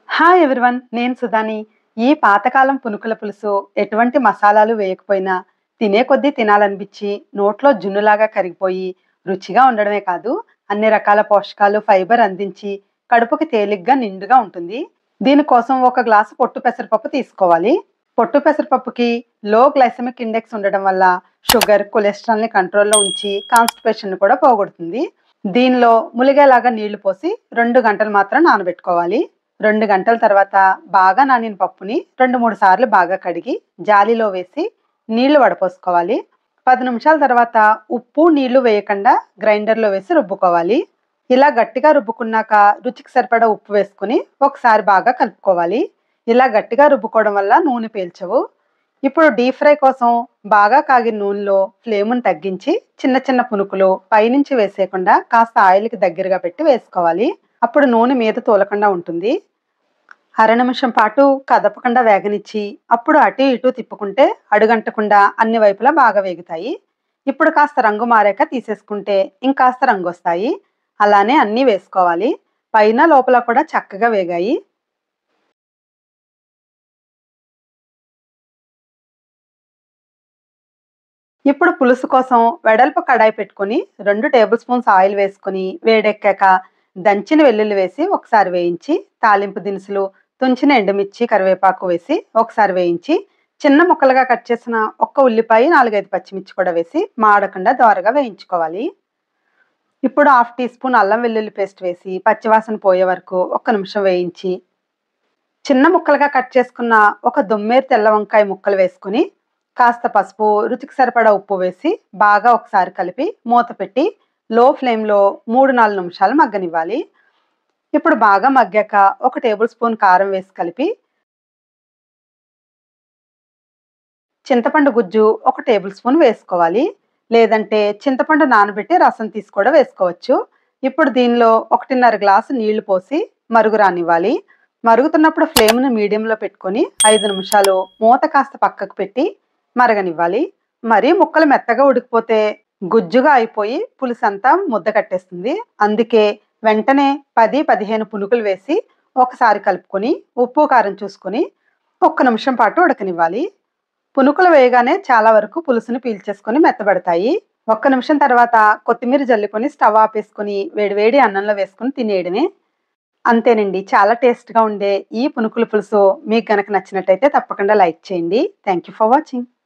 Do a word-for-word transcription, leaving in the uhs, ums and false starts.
Hi everyone, నేను సుధాని. ఈ పాతకాలం పునుకుల పులుసు ఎటువంటి మసాలాలు వేయకపోయినా తినే కొద్దీ తినాలనిపించి నోట్లో జున్నులాగా కరిగిపోయి రుచిగా ఉండడమే కాదు, అన్ని రకాల పోషకాలు ఫైబర్ అందించి కడుపుకి తేలిగ్గా నిండుగా ఉంటుంది. దీనికోసం ఒక గ్లాసు పొట్టు పెసరపప్పు తీసుకోవాలి. పొట్టు పెసరపప్పుకి లో గ్లైసెమిక్ ఇండెక్స్ ఉండడం వల్ల షుగర్, కొలెస్ట్రాల్ ని కంట్రోల్లో ఉంచి కాన్స్టిపేషన్ కూడా పోగొడుతుంది. దీనిలో ములిగేలాగా నీళ్లు పోసి రెండు గంటలు మాత్రం నానబెట్టుకోవాలి. రెండు గంటల తర్వాత బాగా నానిన పప్పుని రెండు మూడు సార్లు బాగా కడిగి జాలీలో వేసి నీళ్లు వడపోసుకోవాలి. పది నిమిషాల తర్వాత ఉప్పు నీళ్లు వేయకుండా గ్రైండర్లో వేసి రుబ్బుకోవాలి. ఇలా గట్టిగా రుబ్బుకున్నాక రుచికి సరిపడా ఉప్పు వేసుకుని ఒకసారి బాగా కలుపుకోవాలి. ఇలా గట్టిగా రుబ్బుకోవడం వల్ల నూనె పీల్చవు. ఇప్పుడు డీప్ ఫ్రై కోసం బాగా కాగిన నూనెలో ఫ్లేమ్ని తగ్గించి చిన్న చిన్న పునుకులు పైనుంచి వేసేయకుండా కాస్త ఆయిల్కి దగ్గరగా పెట్టి వేసుకోవాలి. అప్పుడు నూనె మీద తోలకుండా ఉంటుంది. అర నిమిషం పాటు కదపకుండా వేగనిచ్చి అప్పుడు అటు ఇటు తిప్పుకుంటే అడుగంటకుండా అన్ని వైపులా బాగా వేగుతాయి. ఇప్పుడు కాస్త రంగు మారాక తీసేసుకుంటే ఇంకాస్త రంగు వస్తాయి. అలానే అన్నీ వేసుకోవాలి. పైన లోపల కూడా చక్కగా వేగాయి. ఇప్పుడు పులుసు కోసం వెడల్పు కడాయి పెట్టుకొని రెండు టేబుల్ స్పూన్స్ ఆయిల్ వేసుకొని వేడెక్కాక దంచిన వెల్లుల్లి వేసి ఒకసారి వేయించి తాలింపు దినుసులు, తుంచిన ఎండుమిర్చి, కరివేపాకు వేసి ఒకసారి వేయించి చిన్న ముక్కలుగా కట్ చేసిన ఒక్క ఉల్లిపాయ, నాలుగైదు పచ్చిమిర్చి కూడా వేసి మాడకుండా దోరగా వేయించుకోవాలి. ఇప్పుడు హాఫ్ టీ స్పూన్ అల్లం వెల్లుల్లి పేస్ట్ వేసి పచ్చివాసన పోయే వరకు ఒక్క నిమిషం వేయించి చిన్న ముక్కలుగా కట్ చేసుకున్న ఒక దొమ్మేరు తెల్ల వంకాయ ముక్కలు వేసుకుని కాస్త పసుపు, రుచికి సరిపడా ఉప్పు వేసి బాగా ఒకసారి కలిపి మూత పెట్టి లో ఫ్లేమ్లో మూడు నాలుగు నిమిషాలు మగ్గనివ్వాలి. ఇప్పుడు బాగా మగ్గాక ఒక టేబుల్ స్పూన్ కారం వేసి కలిపి చింతపండు గుజ్జు ఒక టేబుల్ స్పూన్ వేసుకోవాలి. లేదంటే చింతపండు నానబెట్టి రసం తీసి కూడా వేసుకోవచ్చు. ఇప్పుడు దీనిలో ఒకటిన్నర గ్లాసు నీళ్లు పోసి మరుగు రానివ్వాలి. మరుగుతున్నప్పుడు ఫ్లేమ్ను మీడియంలో పెట్టుకొని ఐదు నిమిషాలు మూత కాస్త పక్కకు పెట్టి మరగనివ్వాలి. మరీ ముక్కలు మెత్తగా ఉడికిపోతే గుజ్జుగా అయిపోయి పులుసు అంతా ముద్ద కట్టేస్తుంది. అందుకే వెంటనే పది పదిహేను పునుకులు వేసి ఒకసారి కలుపుకొని ఉప్పు కారం చూసుకొని ఒక్క నిమిషం పాటు ఉడకనివ్వాలి. పునుకులు వేయగానే చాలా వరకు పులుసుని పీల్చేసుకొని మెత్తబడతాయి. ఒక్క నిమిషం తర్వాత కొత్తిమీర జల్లుకొని స్టవ్ ఆపేసుకొని వేడివేడి అన్నంలో వేసుకొని తినేయడమే. అంతేనండి, చాలా టేస్ట్గా ఉండే ఈ పునుకుల పులుసు మీకు గనక నచ్చినట్టయితే తప్పకుండా లైక్ చేయండి. Thank you for watching.